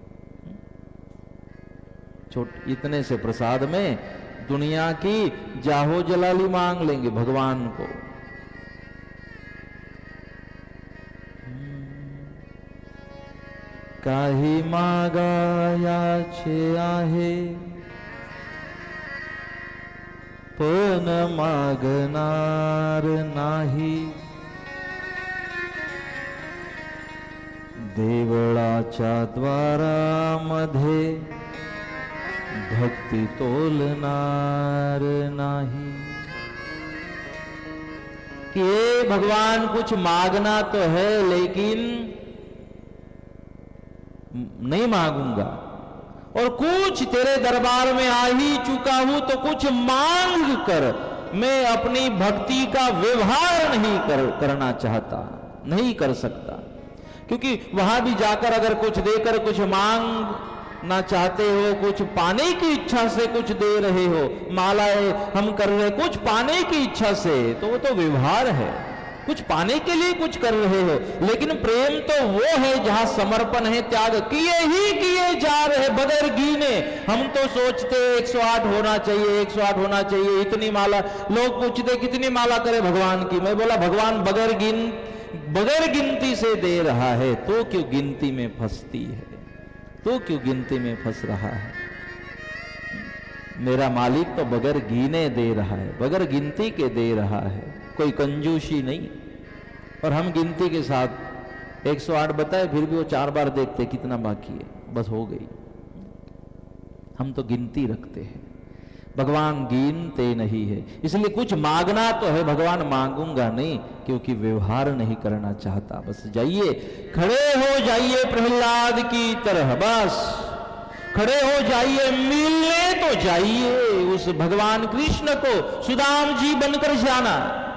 छोट इतने से प्रसाद में दुनिया की जाहो जलाली मांग लेंगे भगवान को। काही मागाया छे आहे पण मागणार नाही, देवळाच्या द्वारामध्ये भक्ति तोलनार नाही। कि भगवान कुछ मांगना तो है लेकिन नहीं मांगूंगा, और कुछ तेरे दरबार में आ ही चुका हूं तो कुछ मांग कर मैं अपनी भक्ति का व्यवहार नहीं कर, करना चाहता, नहीं कर सकता। क्योंकि वहां भी जाकर अगर कुछ देकर कुछ मांग ना चाहते हो, कुछ पाने की इच्छा से कुछ दे रहे हो, मालाएं हम कर रहे कुछ पाने की इच्छा से, तो वो तो व्यवहार है, कुछ पाने के लिए कुछ कर रहे हो। लेकिन प्रेम तो वो है जहां समर्पण है, त्याग किए ही किए जा रहे बगैर गिने। हम तो सोचते एक सौ आठ होना चाहिए, एक सौ आठ होना चाहिए, इतनी माला। लोग पूछते कितनी माला करे भगवान की, मैं बोला भगवान बगैर गिन बगैर गिनती से दे रहा है, तो क्यों गिनती में फंसती है, तो क्यों गिनती में फंस रहा है। मेरा मालिक तो बगैर गिने दे रहा है, बगैर गिनती के दे रहा है, कोई कंजूसी नहीं। और हम गिनती के साथ एक सौ आठ बताए, फिर भी वो चार बार देखते कितना बाकी है, बस हो गई। हम तो गिनती रखते हैं, भगवान गिनते नहीं है। इसलिए कुछ मांगना तो है, भगवान मांगूंगा नहीं, क्योंकि व्यवहार नहीं करना चाहता। बस जाइए, खड़े हो जाइए प्रहलाद की तरह, बस खड़े हो जाइए, मिलने तो जाइए उस भगवान कृष्ण को, सुदाम जी बनकर जाना।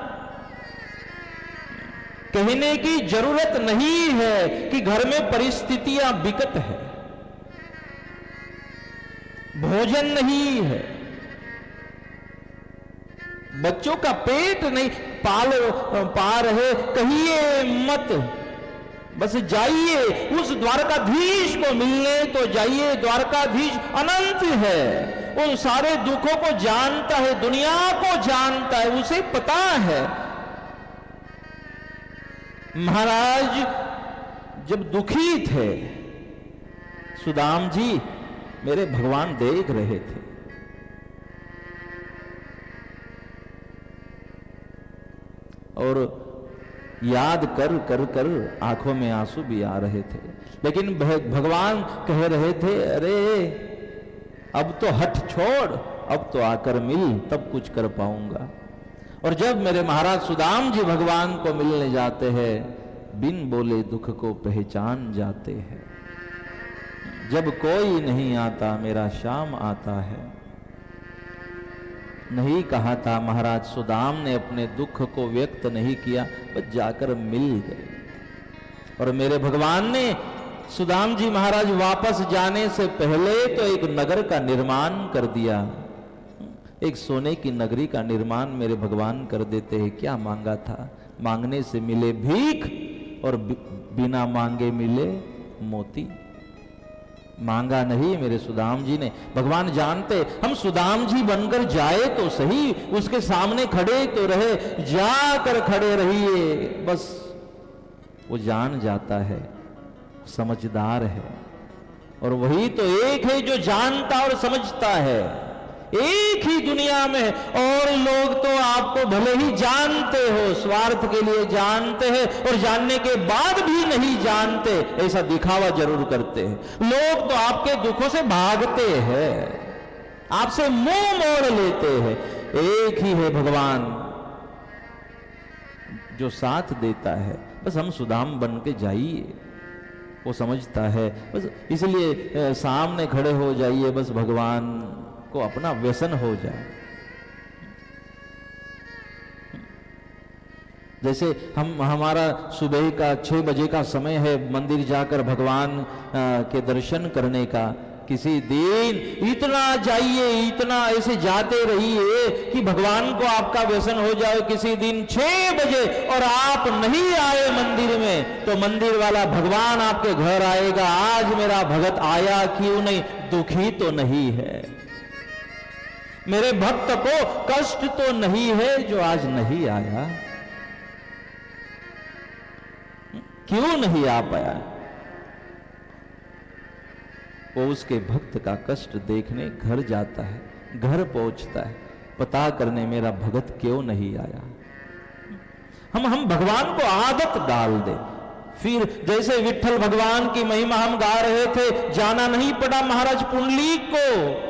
कहने की जरूरत नहीं है कि घर में परिस्थितियां विकट है, भोजन नहीं है, बच्चों का पेट नहीं पाल पा रहे, कहिए मत, बस जाइए उस द्वारकाधीश को मिलने तो जाइए। द्वारकाधीश अनंत है, उन सारे दुखों को जानता है, दुनिया को जानता है, उसे पता है। महाराज जब दुखी थे सुदाम जी, मेरे भगवान देख रहे थे। और याद कर कर कर आंखों में आंसू भी आ रहे थे, लेकिन भगवान कह रहे थे, अरे अब तो हठ छोड़, अब तो आकर मिल, तब कुछ कर पाऊंगा। और जब मेरे महाराज सुदाम जी भगवान को मिलने जाते हैं, बिन बोले दुख को पहचान जाते हैं। जब कोई नहीं आता मेरा श्याम आता है। नहीं कहा था महाराज सुदाम ने, अपने दुख को व्यक्त नहीं किया, बस जाकर मिल गए। और मेरे भगवान ने सुदाम जी महाराज वापस जाने से पहले तो एक नगर का निर्माण कर दिया। एक सोने की नगरी का निर्माण मेरे भगवान कर देते हैं। क्या मांगा था? मांगने से मिले भीख और बिना मांगे मिले मोती। मांगा नहीं मेरे सुदाम जी ने। भगवान जानते हम सुदाम जी बनकर जाए तो सही, उसके सामने खड़े तो रहे, जाकर खड़े रहिए। बस वो जान जाता है, समझदार है। और वही तो एक है जो जानता और समझता है, एक ही दुनिया में। और लोग तो आपको भले ही जानते हो, स्वार्थ के लिए जानते हैं, और जानने के बाद भी नहीं जानते, ऐसा दिखावा जरूर करते हैं। लोग तो आपके दुखों से भागते हैं, आपसे मुंह मोड़ लेते हैं। एक ही है भगवान जो साथ देता है। बस हम सुदाम बन के जाइए, वो समझता है। बस इसलिए सामने खड़े हो जाइए, बस भगवान को अपना व्यसन हो जाए। जैसे हम हमारा सुबह का छह बजे का समय है मंदिर जाकर भगवान के दर्शन करने का। किसी दिन इतना जाइए, इतना ऐसे जाते रहिए कि भगवान को आपका व्यसन हो जाए। किसी दिन छह बजे और आप नहीं आए मंदिर में, तो मंदिर वाला भगवान आपके घर आएगा, आज मेरा भगत आया क्यों नहीं, दुखी तो नहीं है, मेरे भक्त को कष्ट तो नहीं है जो आज नहीं आया, क्यों नहीं आ पाया। वो उसके भक्त का कष्ट देखने घर जाता है, घर पहुंचता है, पता करने मेरा भगत क्यों नहीं आया। हम हम भगवान को आदत डाल दे। फिर जैसे विट्ठल भगवान की महिमा हम गा रहे थे, जाना नहीं पड़ा महाराज पुंडलीक को।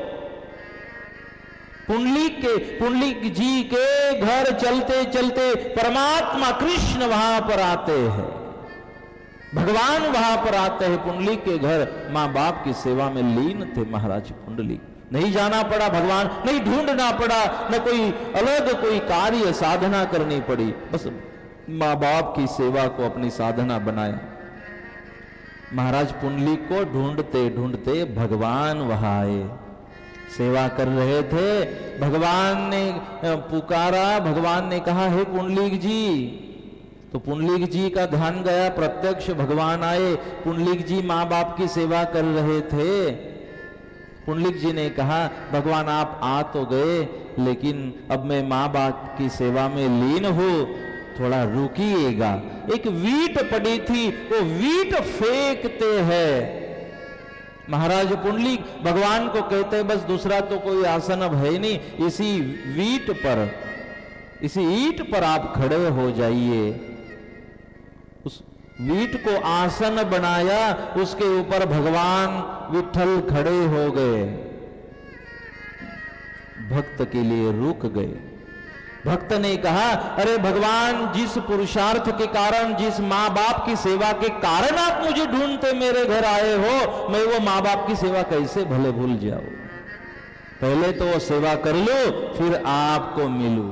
पुंडलीक के पुंडलीक जी के घर चलते चलते परमात्मा कृष्ण वहां पर आते हैं, भगवान वहां पर आते हैं। पुंडलीक के घर मां बाप की सेवा में लीन थे महाराज पुंडलीक। नहीं जाना पड़ा भगवान, नहीं ढूंढना पड़ा, न कोई अलग कोई कार्य साधना करनी पड़ी, बस मां बाप की सेवा को अपनी साधना बनाया। महाराज पुंडलीक को ढूंढते ढूंढते भगवान वहां आए, सेवा कर रहे थे। भगवान ने पुकारा, भगवान ने कहा हे पुंडलीक जी। तो पुंडलीक जी का ध्यान गया, प्रत्यक्ष भगवान आए। पुंडलीक जी मां बाप की सेवा कर रहे थे। पुंडलीक जी ने कहा भगवान आप आ तो गए, लेकिन अब मैं मां बाप की सेवा में लीन हूं, थोड़ा रुकिएगा। एक वीट पड़ी थी, वो वीट फेंकते हैं। महाराज पुंडलीक भगवान को कहते बस दूसरा तो कोई आसन अब है नहीं, इसी वीट पर, इसी ईंट पर आप खड़े हो जाइए। उस वीट को आसन बनाया, उसके ऊपर भगवान विट्ठल खड़े हो गए, भक्त के लिए रुक गए। भक्त ने कहा अरे भगवान, जिस पुरुषार्थ के कारण, जिस माँ बाप की सेवा के कारण आप मुझे ढूंढते मेरे घर आए हो, मैं वो माँ बाप की सेवा कैसे भले भूल जाऊं। पहले तो वो सेवा कर लो, फिर आपको मिलूं।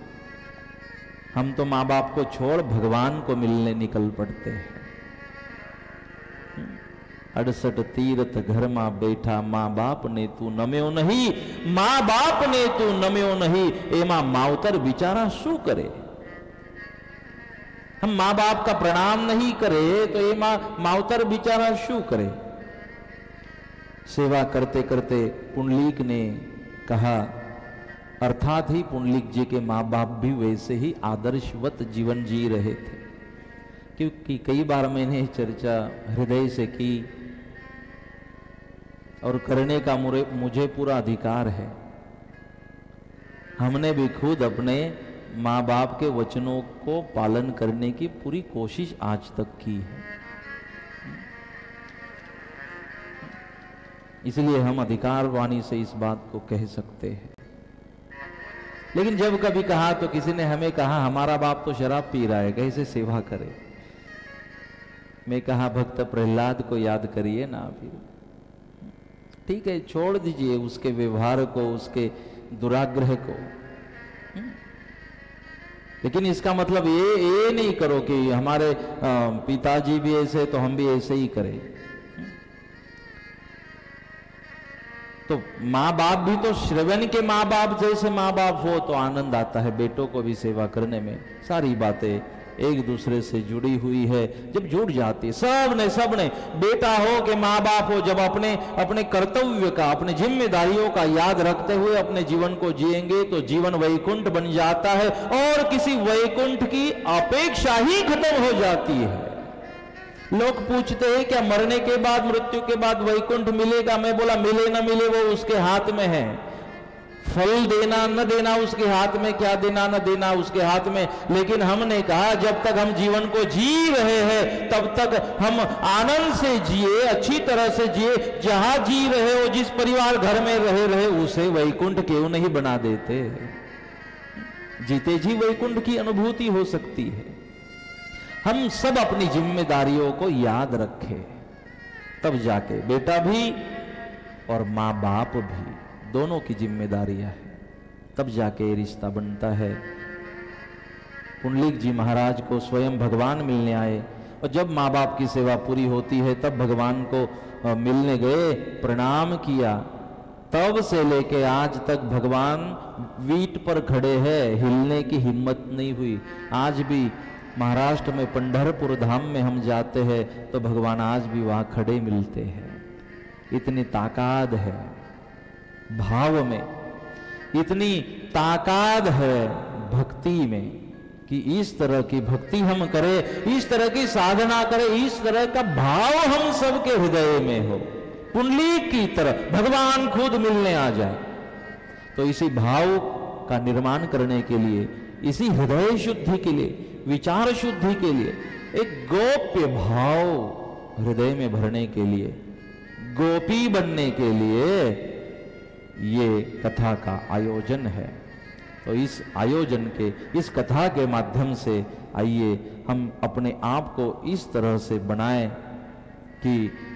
हम तो माँ बाप को छोड़ भगवान को मिलने निकल पड़ते हैं। अड़सठ तीर्थ घर मां बैठा, माँ बाप ने तू नम्यो नहीं, माँ बाप ने तू नम्यो नहीं, एमा मावतर बिचारा शू करे। हम माँ बाप का प्रणाम नहीं करे तो एमा मावतर बिचारा शू करे। सेवा करते करते पुंडलीक ने कहा, अर्थात ही पुंडलीक जी के माँ बाप भी वैसे ही आदर्शवत जीवन जी रहे थे क्योंकि कई बार मैंने चर्चा हृदय से की और करने का मुझे पूरा अधिकार है। हमने भी खुद अपने माँ बाप के वचनों को पालन करने की पूरी कोशिश आज तक की है, इसलिए हम अधिकार वाणी से इस बात को कह सकते हैं। लेकिन जब कभी कहा तो किसी ने हमें कहा हमारा बाप तो शराब पी रहा है, कैसे सेवा करे। मैं कहा भक्त प्रहलाद को याद करिए ना। फिर ठीक है, छोड़ दीजिए उसके व्यवहार को, उसके दुराग्रह को, लेकिन इसका मतलब ये ये नहीं करो कि हमारे पिताजी भी ऐसे तो हम भी ऐसे ही करें। तो माँ बाप भी तो श्रवण के माँ बाप जैसे माँ बाप हो तो आनंद आता है बेटों को भी सेवा करने में। सारी बातें एक दूसरे से जुड़ी हुई है, जब जुड़ जाती है सब ने सब ने बेटा हो कि माँ बाप हो, जब अपने अपने कर्तव्य का, अपने जिम्मेदारियों का याद रखते हुए अपने जीवन को जिएंगे तो जीवन वैकुंठ बन जाता है और किसी वैकुंठ की अपेक्षा ही खत्म हो जाती है। लोग पूछते हैं क्या मरने के बाद, मृत्यु के बाद वैकुंठ मिलेगा? मैं बोला मिले ना मिले वो उसके हाथ में है। फल देना न देना उसके हाथ में, क्या देना न देना उसके हाथ में। लेकिन हमने कहा जब तक हम जीवन को जी रहे हैं तब तक हम आनंद से जिए, अच्छी तरह से जिए। जहां जी रहे हो, जिस परिवार घर में रहे रहे उसे वैकुंठ क्यों नहीं बना देते? जीते जी वैकुंठ की अनुभूति हो सकती है। हम सब अपनी जिम्मेदारियों को याद रखें, तब जाके बेटा भी और माँ बाप भी दोनों की जिम्मेदारियां है, तब जाके रिश्ता बनता है। पुंडलिक जी महाराज को स्वयं भगवान मिलने आए और जब माँ बाप की सेवा पूरी होती है तब भगवान को मिलने गए, प्रणाम किया। तब से लेके आज तक भगवान वीट पर खड़े हैं, हिलने की हिम्मत नहीं हुई। आज भी महाराष्ट्र में पंढरपुर धाम में हम जाते हैं तो भगवान आज भी वहां खड़े मिलते हैं। इतनी ताकत है भाव में, इतनी ताकत है भक्ति में कि इस तरह की भक्ति हम करें, इस तरह की साधना करें, इस तरह का भाव हम सबके हृदय में हो, पुंडलीक की तरह भगवान खुद मिलने आ जाए। तो इसी भाव का निर्माण करने के लिए, इसी हृदय शुद्धि के लिए, विचार शुद्धि के लिए, एक गोप्य भाव हृदय में भरने के लिए, गोपी बनने के लिए ये कथा का आयोजन है। तो इस आयोजन के, इस कथा के माध्यम से आइए हम अपने आप को इस तरह से बनाएं कि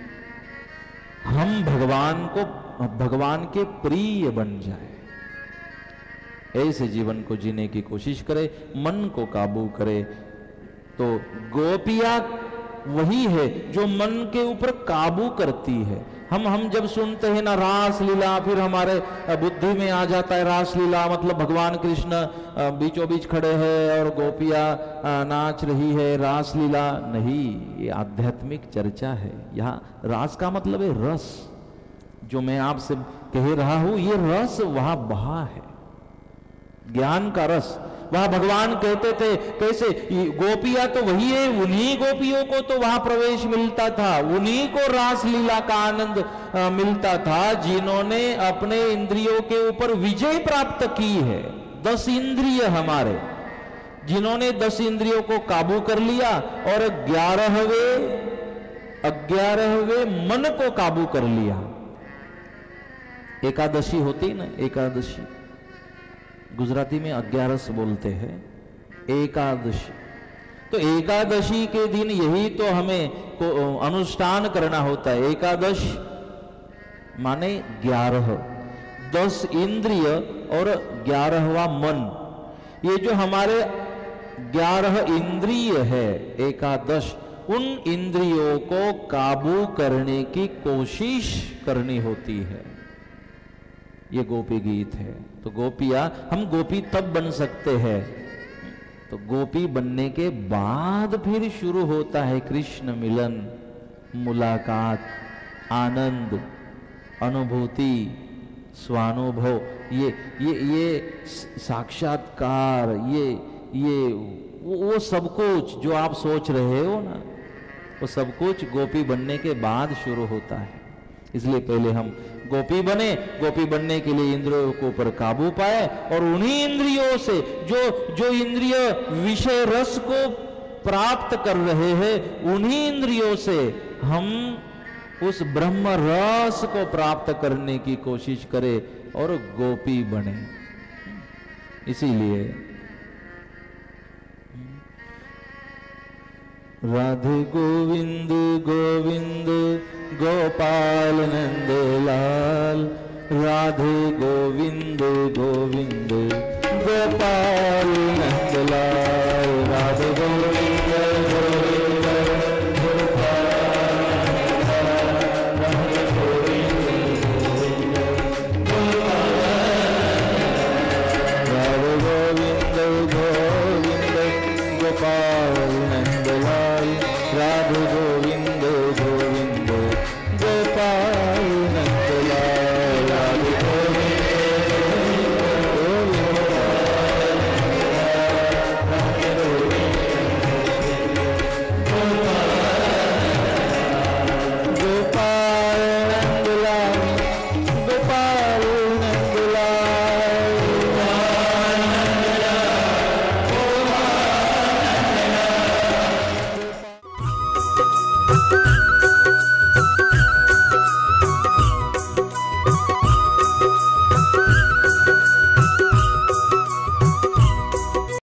हम भगवान को, भगवान के प्रिय बन जाए। ऐसे जीवन को जीने की कोशिश करे, मन को काबू करे। तो गोपियां वही है जो मन के ऊपर काबू करती है। हम हम जब सुनते हैं ना रास लीला, फिर हमारे बुद्धि में आ जाता है रास लीला मतलब भगवान कृष्ण बीचों बीच खड़े हैं और गोपियां नाच रही है, रास लीला नहीं। ये आध्यात्मिक चर्चा है। यहाँ रास का मतलब है रस। जो मैं आपसे कह रहा हूं ये रस वहां बहा है, ज्ञान का रस। वहां भगवान कहते थे कैसे गोपियां तो वही है, उन्हीं गोपियों को तो वहां प्रवेश मिलता था, उन्हीं को रास लीला का आनंद आ, मिलता था जिन्होंने अपने इंद्रियों के ऊपर विजय प्राप्त की है। दस इंद्रिय हमारे, जिन्होंने दस इंद्रियों को काबू कर लिया और ग्यारहवें ग्यारहवें मन को काबू कर लिया। एकादशी होती ना, एकादशी गुजराती में अग्यारस बोलते हैं, एकादशी। तो एकादशी के दिन यही तो हमें को अनुष्ठान करना होता है। एकादश माने ग्यारह, दस इंद्रिय और ग्यारहवा मन। ये जो हमारे ग्यारह इंद्रिय है एकादश, उन इंद्रियों को काबू करने की कोशिश करनी होती है। ये गोपी गीत है। तो गोपियां, हम गोपी तब बन सकते हैं, तो गोपी बनने के बाद फिर शुरू होता है कृष्ण मिलन, मुलाकात, आनंद, अनुभूति, स्वानुभव। ये ये ये साक्षात्कार, ये ये वो, वो सब कुछ जो आप सोच रहे हो ना, वो सब कुछ गोपी बनने के बाद शुरू होता है। इसलिए पहले हम गोपी बने, गोपी बनने के लिए इंद्रियों के ऊपर काबू पाए, और उन्हीं इंद्रियों से जो जो इंद्रिय विषय रस को प्राप्त कर रहे हैं, उन्हीं इंद्रियों से हम उस ब्रह्म रस को प्राप्त करने की कोशिश करें और गोपी बने। इसीलिए राधे गोविंद गोविंद गोपाल नंद लाल, राधे गोविंद गोविंद गोपाल नंद लाल।